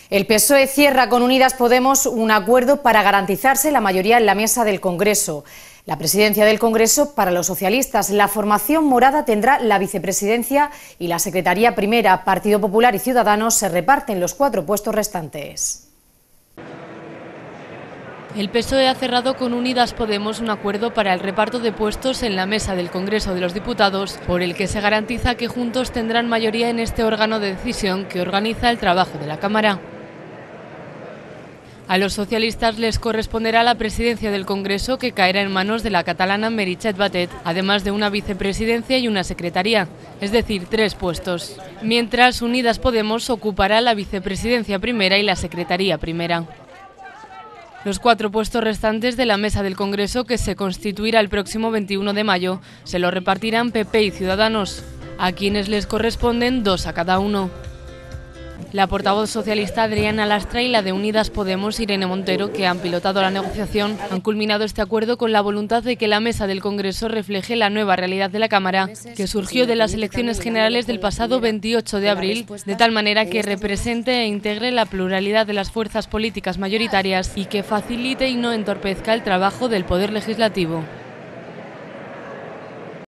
El PSOE cierra con Unidas Podemos un acuerdo para garantizarse la mayoría en la mesa del Congreso. La presidencia del Congreso para los socialistas. La formación morada tendrá la vicepresidencia y la secretaría primera. Partido Popular y Ciudadanos se reparten los 4 puestos restantes. El PSOE ha cerrado con Unidas Podemos un acuerdo para el reparto de puestos en la mesa del Congreso de los Diputados, por el que se garantiza que juntos tendrán mayoría en este órgano de decisión que organiza el trabajo de la Cámara. A los socialistas les corresponderá la presidencia del Congreso, que caerá en manos de la catalana Meritxell Batet, además de una vicepresidencia y una secretaría, es decir, 3 puestos. Mientras, Unidas Podemos ocupará la vicepresidencia primera y la secretaría primera. Los 4 puestos restantes de la mesa del Congreso, que se constituirá el próximo 21 de mayo, se los repartirán PP y Ciudadanos, a quienes les corresponden 2 a cada uno. La portavoz socialista Adriana Lastra y la de Unidas Podemos Irene Montero, que han pilotado la negociación, han culminado este acuerdo con la voluntad de que la mesa del Congreso refleje la nueva realidad de la Cámara, que surgió de las elecciones generales del pasado 28 de abril, de tal manera que represente e integre la pluralidad de las fuerzas políticas mayoritarias y que facilite y no entorpezca el trabajo del Poder Legislativo.